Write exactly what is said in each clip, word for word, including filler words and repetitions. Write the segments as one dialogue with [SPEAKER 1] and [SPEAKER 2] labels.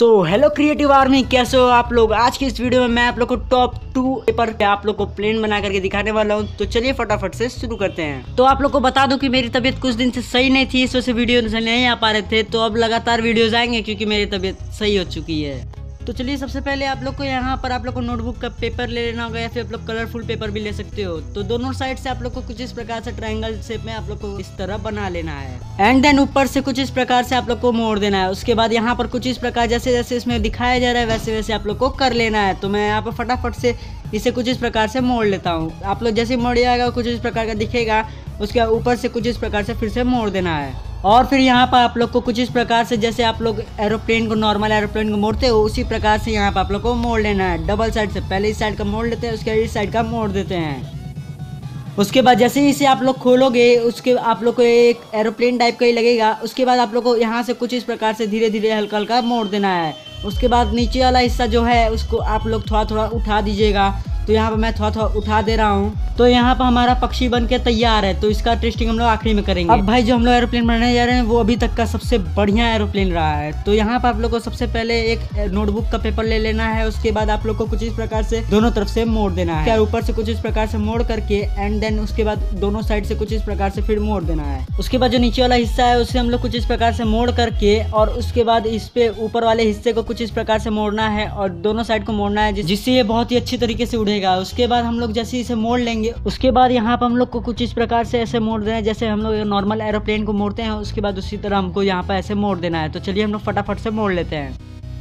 [SPEAKER 1] तो hello creative army, कैसे हो आप लोग। आज की इस वीडियो में मैं आप लोग को टॉप टू पेपर पे आप लोग को प्लेन बना करके दिखाने वाला हूँ। तो चलिए फटाफट से शुरू करते हैं। तो आप लोग को बता दूं कि मेरी तबीयत कुछ दिन से सही नहीं थी, इस वजह से वीडियो नहीं आ पा रहे थे। तो अब लगातार वीडियोज आएंगे क्योंकि मेरी तबीयत सही हो चुकी है। तो चलिए सबसे पहले आप लोग को यहाँ पर आप लोग को नोटबुक का पेपर ले लेना होगा या फिर आप लोग कलरफुल पेपर भी ले सकते हो। तो दोनों साइड से आप लोग को कुछ इस प्रकार से ट्रायंगल शेप में आप लोग को इस तरह बना लेना है एंड देन ऊपर से कुछ इस प्रकार से आप लोग को मोड़ देना है। उसके बाद यहाँ पर कुछ इस प्रकार जैसे जैसे इसमें दिखाया जा रहा है वैसे वैसे आप लोग को कर लेना है। तो मैं यहाँ पर फटाफट से इसे कुछ इस प्रकार से मोड़ लेता हूँ। आप लोग जैसे मोड़ जाएगा कुछ इस प्रकार का दिखेगा, उसके ऊपर से कुछ इस प्रकार से फिर से मोड़ देना है। और फिर यहाँ पर आप लोग को कुछ इस प्रकार से जैसे आप लोग एरोप्लेन को नॉर्मल एरोप्लेन को मोड़ते हो उसी प्रकार से यहाँ पर आप लोग को मोड़ लेना है। डबल साइड से पहले इस साइड का मोड़ लेते हैं, उसके इस साइड का मोड़ देते हैं। उसके बाद जैसे ही इसे आप लोग खोलोगे उसके आप लोग को एक एरोप्लेन टाइप का ही लगेगा। उसके बाद आप लोग को यहाँ से कुछ इस प्रकार से धीरे धीरे हल्का हल्का मोड़ देना है। उसके बाद नीचे वाला हिस्सा जो है उसको आप लोग थोड़ा थोड़ा उठा दीजिएगा। तो यहाँ पर मैं थोड़ा थोड़ा उठा दे रहा हूँ। तो यहाँ पर हमारा पक्षी बन के तैयार है। तो इसका टेस्टिंग हम लोग आखिरी में करेंगे। अब भाई जो हम लोग एरोप्लेन बनाने जा रहे हैं वो अभी तक का सबसे बढ़िया एरोप्लेन रहा है। तो यहाँ पर आप लोग को सबसे पहले एक नोटबुक का पेपर ले लेना है। उसके बाद आप लोग को कुछ इस प्रकार से दोनों तरफ से मोड़ देना है, ऊपर से कुछ इस प्रकार से मोड़ करके एंड देन उसके बाद दोनों साइड से कुछ इस प्रकार से फिर मोड़ देना है। उसके बाद जो नीचे वाला हिस्सा है उसे हम लोग कुछ इस प्रकार से मोड़ करके और उसके बाद इस पे ऊपर वाले हिस्से को कुछ इस प्रकार से मोड़ना है और दोनों साइड को मोड़ना है जिससे ये बहुत ही अच्छी तरीके से उड़ेगा। उसके बाद हम लोग जैसे इसे मोड़ लेंगे उसके बाद यहाँ पर हम लोग को कुछ इस प्रकार से ऐसे मोड़ देना है जैसे हम लोग नॉर्मल एरोप्लेन को मोड़ते हैं। उसके बाद उसी तरह हमको यहाँ पर ऐसे मोड़ देना है। तो चलिए हम लोग फटाफट से मोड़ लेते हैं।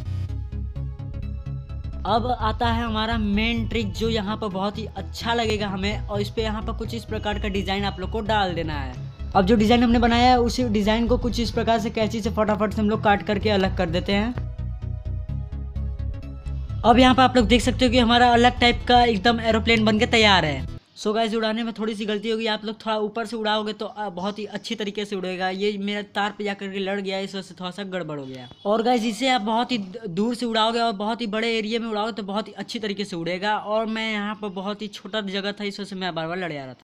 [SPEAKER 1] अब आता है हमारा मेन ट्रिक जो यहाँ पर बहुत ही अच्छा लगेगा हमें, और इस पे यहाँ पर कुछ इस प्रकार का डिजाइन आप लोग को डाल देना है। अब जो डिजाइन हमने बनाया है उसी डिजाइन को कुछ इस प्रकार से कैंची से फटाफट से हम लोग काट करके अलग कर देते हैं। अब यहाँ पर आप लोग देख सकते हो कि हमारा अलग टाइप का एकदम एरोप्लेन बनके तैयार है। सो गाइस उड़ाने में थोड़ी सी गलती होगी, आप लोग थोड़ा ऊपर से उड़ाओगे तो बहुत ही अच्छी तरीके से उड़ेगा। ये मेरा तार पे जाकर के लड़ गया, इस वजह से थोड़ा सा गड़बड़ हो गया। और गाइस इसे आप बहुत ही दूर से उड़ाओगे और बहुत ही बड़े एरिया में उड़ाओगे तो बहुत ही अच्छी तरीके से उड़ेगा। और मैं यहाँ पर बहुत ही छोटा जगह था इस वजह से मैं बार बार लड़ जा रहा था।